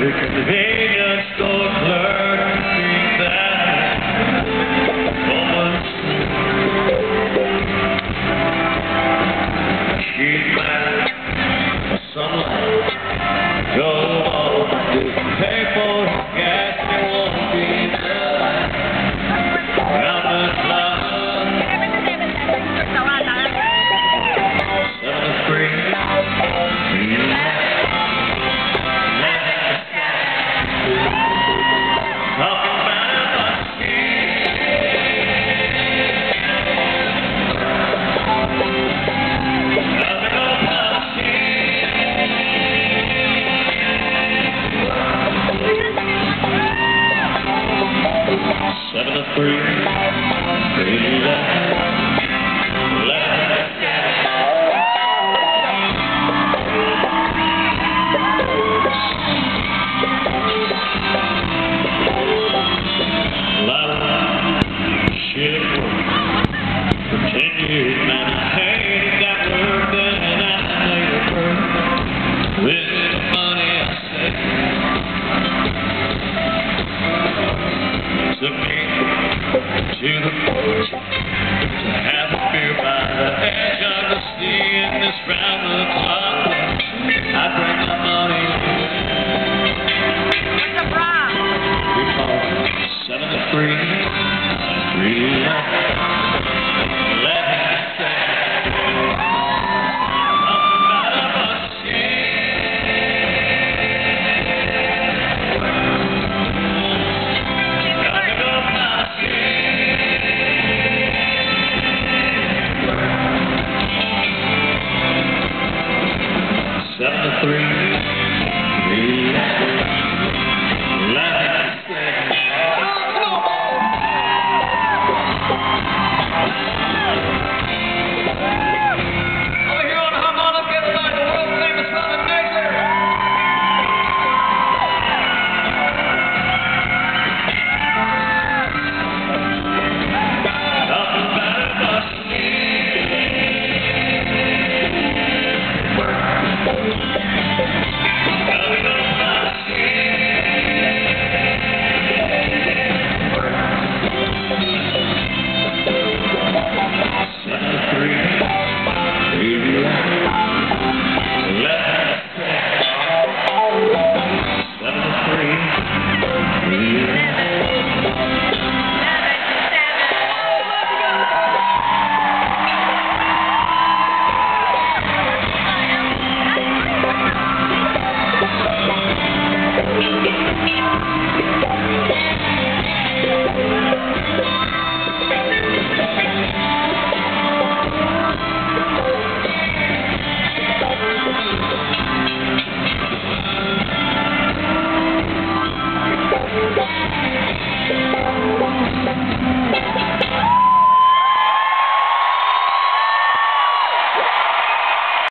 The convenience store clerk thinks that woman, she's mad for sunlight. Go on, pay for gas, it won't be there. Round the clock, 7 to 3, to the porch to have a beer by the edge of the sea in this round the clock. I bring my money What's the problem? because 7 to 3, 3 to 11. Let me say, about a machine. Seven to 3.